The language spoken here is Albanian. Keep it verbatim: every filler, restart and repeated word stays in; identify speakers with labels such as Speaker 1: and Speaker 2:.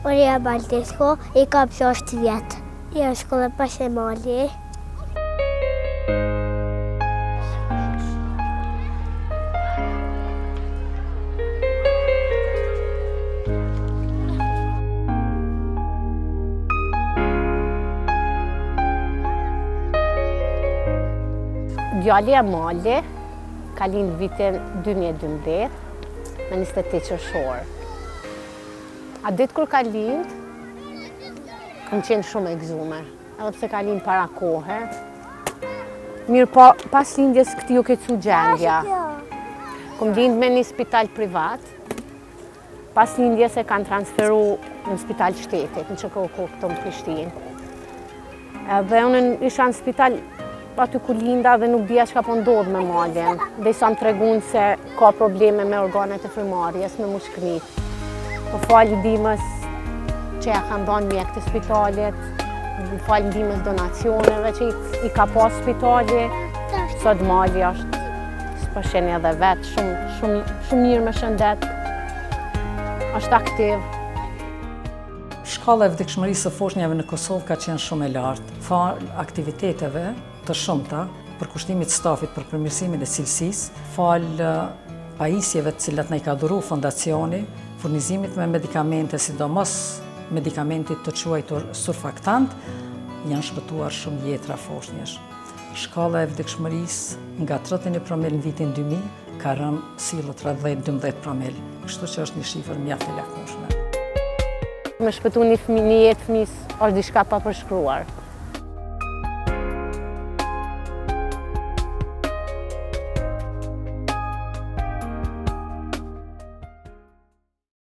Speaker 1: Maria Baltesco, i ka gjashtë vjetë. Ja shkolla pas e mali.
Speaker 2: Djali e Mali ka lind vitin dy mijë e dymbëdhjetë, me njëzet e tetë qershor. A ditë kur ka lind, kam qenë shumë e gëzuar, edhe pse ka lind para kohe. Mirë po, pas lindjes këtij u kequ gjendja. Kom lind me një spital privat, pas lindjes e kanë transferu në spital shtetit, në që kohë këto në Prishtinë. Edhe unë isha në spital aty ku linda dhe nuk dija çka po ndodh me Malin. Dhe sa më tregun se ka probleme me organet e frymarrjes, me mushkënit. Po fal ndihmës që ja kanë dhënë mjek të spitalit, fal ndihmës donacioneve që i ka pas spitali, sot Mali është s'pasheni edhe vetë, shumë, shumë, shumë mirë me shëndet, është aktiv.
Speaker 3: Shkalla e vdekshmërisë së foshnjave në Kosovë ka qenë shumë e lartë. Fal aktiviteteve të shumta për kushtimit stafit për përmirësimin e cilësisë, fal pajisjeve të cilat na i ka dhuru fondacioni, furnizimit me medikamente, sidomos medikamentit të quajtur surfaktant, janë shpëtuar shumë jetra foshnjesh. Shkalla e vdekshmërisë nga tridhjetë e një promil në vitin dy mijë ka rënë sillet tridhjetë deri dymbëdhjetë promil, kështu që është një shifër mjaft e lakmueshme.
Speaker 2: Me shpëtu një fëmijë, një jetë fëmijës është diçka pa përshkruar.